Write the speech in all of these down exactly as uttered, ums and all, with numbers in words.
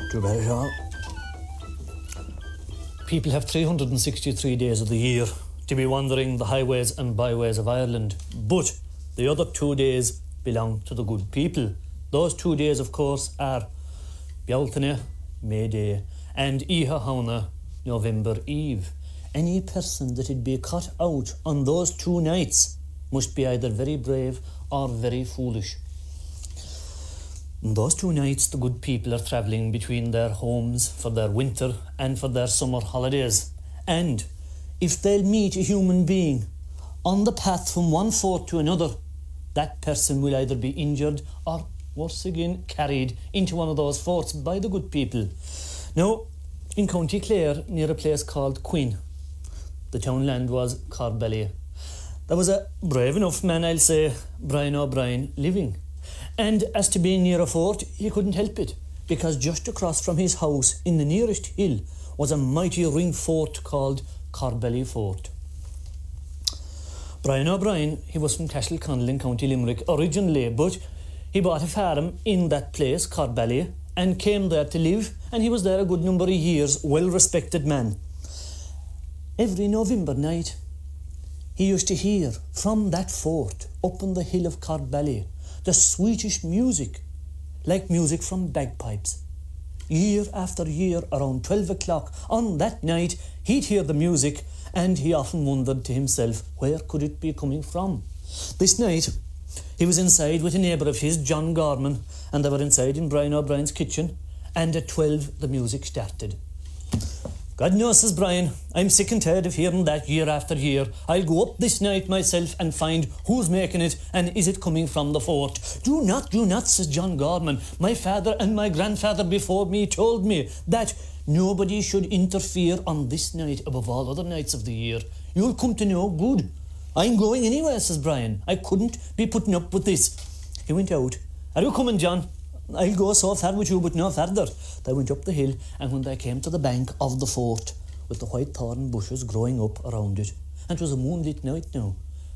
Too bad, Sean. People have three hundred sixty-three days of the year to be wandering the highways and byways of Ireland, but the other two days belong to the good people. Those two days, of course, are Bealtaine, May Day, and Oíche Shamhna, November Eve. Any person that would be caught out on those two nights must be either very brave or very foolish. On those two nights, the good people are travelling between their homes for their winter and for their summer holidays. And if they'll meet a human being on the path from one fort to another, that person will either be injured or, worse again, carried into one of those forts by the good people. Now, in County Clare, near a place called Quin, the townland was Corbally, there was a brave enough man, I'll say, Brian O'Brien, living. And as to being near a fort, he couldn't help it, because just across from his house in the nearest hill was a mighty ring fort called Corbally Fort. Brian O'Brien, he was from Castleconnell in County Limerick originally, but he bought a farm in that place, Corbally, and came there to live, and he was there a good number of years, well-respected man. Every November night, he used to hear from that fort up on the hill of Corbally the sweetest music, like music from bagpipes. Year after year, around twelve o'clock on that night, he'd hear the music, and he often wondered to himself, where could it be coming from? This night, he was inside with a neighbour of his, John Gorman, and they were inside in Brian O'Brien's kitchen, and at twelve the music started. God knows, says Brian, I'm sick and tired of hearing that year after year. I'll go up this night myself and find who's making it and is it coming from the fort. Do not, do not, says John Gorman. My father and my grandfather before me told me that nobody should interfere on this night above all other nights of the year. You'll come to know good. I'm going anywhere, says Brian. I couldn't be putting up with this. He went out. Are you coming, John? I'll go so far with you, but no further. They went up the hill, and when they came to the bank of the fort, with the white thorn bushes growing up around it, and it was a moonlit night now,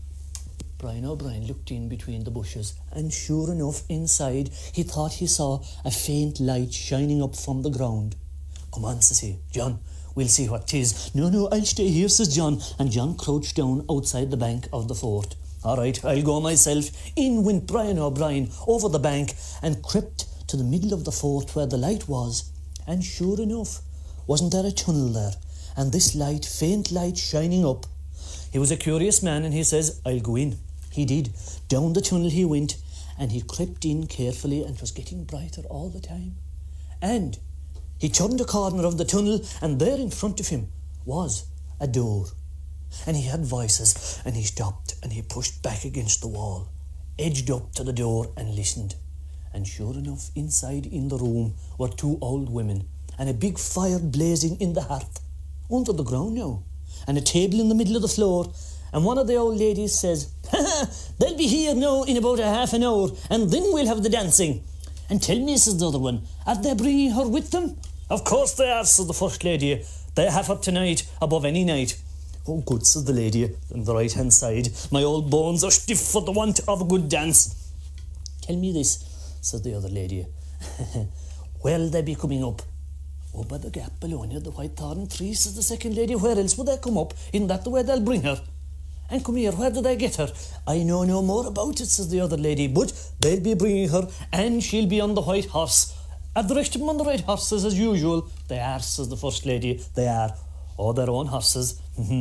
Brian O'Brien looked in between the bushes, and sure enough, inside, he thought he saw a faint light shining up from the ground. Come on, says he. John, we'll see what 'tis. No, no, I'll stay here, says John, and John crouched down outside the bank of the fort. All right, I'll go myself. In went Brian O'Brien over the bank and crept to the middle of the fort where the light was. And sure enough, wasn't there a tunnel there? And this light, faint light shining up. He was a curious man, and he says, I'll go in. He did. Down the tunnel he went, and he crept in carefully, and it was getting brighter all the time. And he turned a corner of the tunnel, and there in front of him was a door. And he had voices, and he stopped, and he pushed back against the wall, edged up to the door and listened. And sure enough, inside in the room were two old women, and a big fire blazing in the hearth, under the ground now, and a table in the middle of the floor. And one of the old ladies says, ha ha, they'll be here now in about a half an hour, and then we'll have the dancing. And tell me, says the other one, are they bringing her with them? Of course they are, says the first lady. They have her tonight above any night. Oh, good, says the lady on the right-hand side. My old bones are stiff for the want of a good dance. Tell me this, says the other lady. Where'll they be coming up? Oh, by the gap below near the white thorn tree, says the second lady. Where else would they come up? Isn't that the way they'll bring her? And come here, where did they get her? I know no more about it, says the other lady, but they'll be bringing her, and she'll be on the white horse. Are the rest of them on the red horses as usual? They are, says the first lady. They are. Oh, their own horses.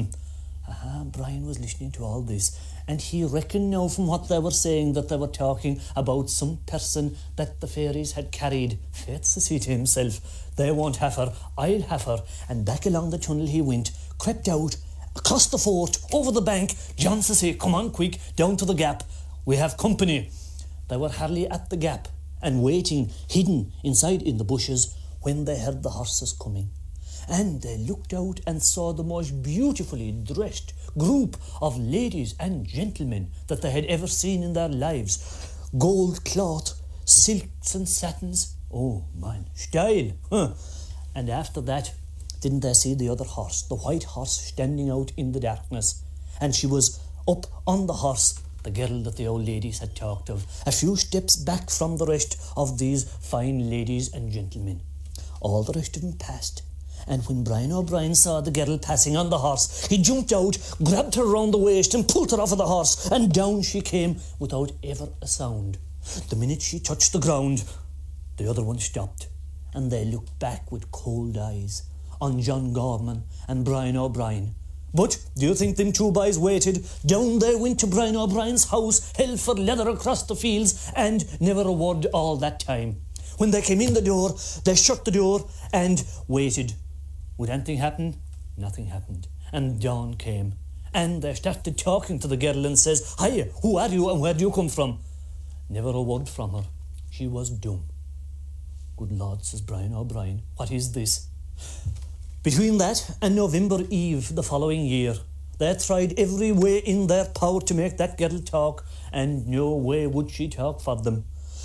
Aha, Brian was listening to all this, and he reckoned now from what they were saying that they were talking about some person that the fairies had carried. Faith, says he to himself, they won't have her, I'll have her. And back along the tunnel he went, crept out, across the fort, over the bank. John, says he, come on quick, down to the gap. We have company. They were hardly at the gap, and waiting, hidden inside in the bushes, when they heard the horses coming. And they looked out and saw the most beautifully dressed group of ladies and gentlemen that they had ever seen in their lives. Gold cloth, silks and satins. Oh, man, style. Huh. And after that, didn't they see the other horse, the white horse standing out in the darkness? And she was up on the horse, the girl that the old ladies had talked of, a few steps back from the rest of these fine ladies and gentlemen. All the rest of them passed. And when Brian O'Brien saw the girl passing on the horse, he jumped out, grabbed her round the waist and pulled her off of the horse, and down she came without ever a sound. The minute she touched the ground, the other one stopped, and they looked back with cold eyes on John Gorman and Brian O'Brien. But do you think them two boys waited? Down they went to Brian O'Brien's house, hell for leather across the fields, and never a word all that time. When they came in the door, they shut the door and waited. Would anything happen? Nothing happened. And dawn came, and they started talking to the girl and says, "Hi, who are you and where do you come from?" Never a word from her. She was dumb. Good Lord, says Brian O'Brien, what is this? Between that and November Eve the following year, they tried every way in their power to make that girl talk, and no way would she talk for them.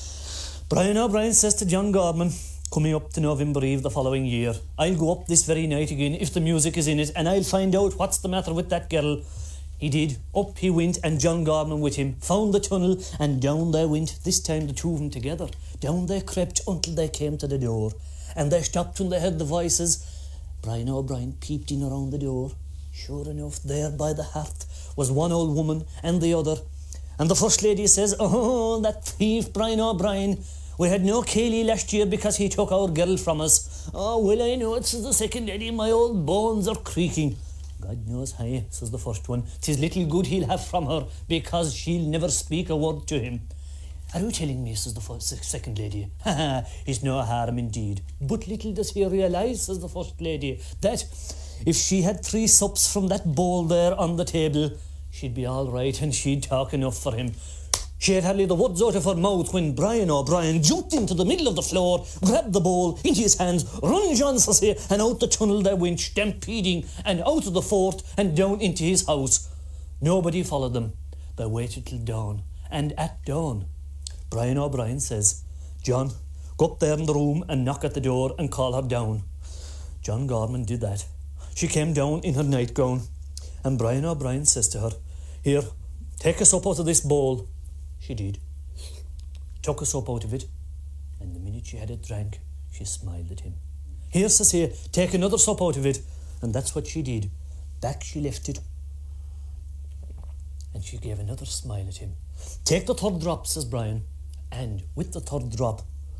Brian O'Brien says to John Gorman, coming up to November Eve the following year, "I'll go up this very night again if the music is in it, and I'll find out what's the matter with that girl." He did. Up he went, and John Gorman with him, found the tunnel, and down they went, this time the two of them together. Down they crept until they came to the door, and they stopped when they heard the voices. Brian O'Brien peeped in around the door. Sure enough, there by the hearth was one old woman and the other. And the first lady says, "Oh, that thief Brian O'Brien. We had no Cayley last year because he took our girl from us." "Oh, well, I know it," says the second lady. "My old bones are creaking." "God knows how," says the first one. "'Tis little good he'll have from her, because she'll never speak a word to him." "Are you telling me," says the first, second lady, "ha ha, he's no harm indeed. But little does he realise," says the first lady, "that if she had three sups from that bowl there on the table, she'd be all right and she'd talk enough for him." She had hardly the words out of her mouth when Brian O'Brien jumped into the middle of the floor, grabbed the bowl into his hands, run John Sassy, and out the tunnel they went, stampeding, and out of the fort and down into his house. Nobody followed them. They waited till dawn, and at dawn, Brian O'Brien says, "John, go up there in the room and knock at the door and call her down." John Gorman did that. She came down in her nightgown, and Brian O'Brien says to her, "Here, take a sup out of this bowl." She did. Took a sup out of it, and the minute she had it drank, she smiled at him. "Here," says he, "take another sup out of it." And that's what she did. Back she left it, and she gave another smile at him. "Take the third drop," says Brian. And with the third drop,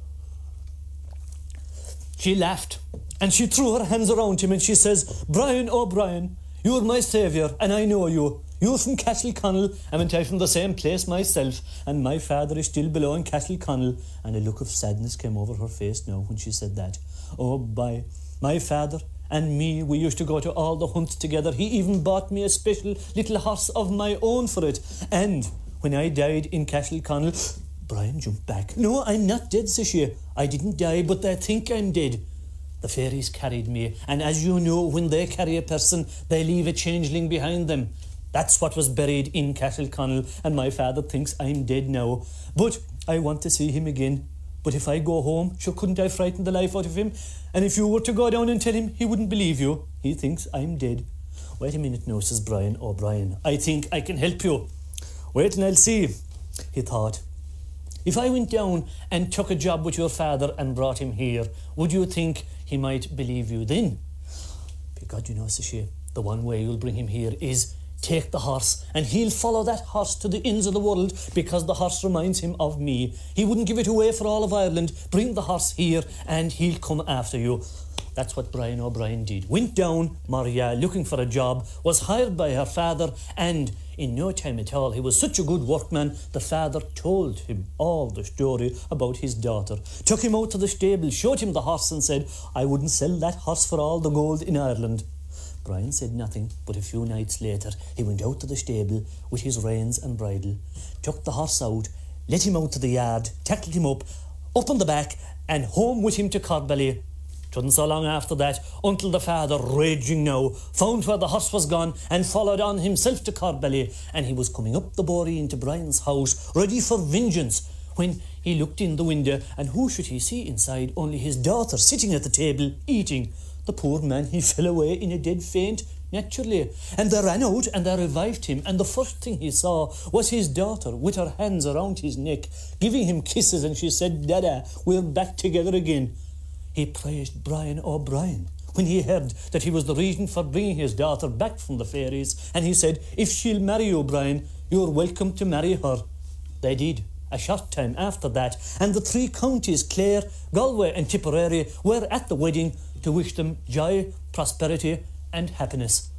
she laughed, and she threw her hands around him, and she says, "Brian O'Brien, you're my saviour, and I know you. You're from Castleconnell, and I'm from the same place myself, and my father is still below in Castleconnell." And a look of sadness came over her face now when she said that. "Oh, by my father and me, we used to go to all the hunts together. He even bought me a special little horse of my own for it. And when I died in Castleconnell..." Brian jumped back. "No, I'm not dead," says she. "I didn't die, but they think I'm dead. The fairies carried me, and as you know, when they carry a person, they leave a changeling behind them. That's what was buried in Castleconnell, and my father thinks I'm dead now. But I want to see him again. But if I go home, sure couldn't I frighten the life out of him? And if you were to go down and tell him, he wouldn't believe you. He thinks I'm dead." "Wait a minute now," says Brian O'Brien. "I think I can help you." "Wait and I'll see," he thought. "If I went down and took a job with your father and brought him here, would you think he might believe you then?" "Because, you know," says she, "the one way you'll bring him here is take the horse, and he'll follow that horse to the ends of the world, because the horse reminds him of me. He wouldn't give it away for all of Ireland. Bring the horse here, and he'll come after you." That's what Brian O'Brien did. Went down, Maria, looking for a job, was hired by her father, and in no time at all, he was such a good workman, the father told him all the story about his daughter. Took him out to the stable, showed him the horse, and said, "I wouldn't sell that horse for all the gold in Ireland." Brian said nothing, but a few nights later, he went out to the stable with his reins and bridle, took the horse out, let him out to the yard, tackled him up, up on the back, and home with him to Corbally. Wasn't so long after that, until the father, raging now, found where the horse was gone, and followed on himself to Corbally, and he was coming up the boree into Brian's house, ready for vengeance, when he looked in the window, and who should he see inside? Only his daughter sitting at the table, eating. The poor man, he fell away in a dead faint, naturally. And they ran out and they revived him, and the first thing he saw was his daughter with her hands around his neck, giving him kisses, and she said, "Dada, we're back together again." he praised Brian O'Brien when he heard that he was the reason for bringing his daughter back from the fairies, and he said, if she'll marry O'Brien, you're welcome to marry her. They did, a short time after that, and the three counties, Clare, Galway and Tipperary, were at the wedding to wish them joy, prosperity and happiness.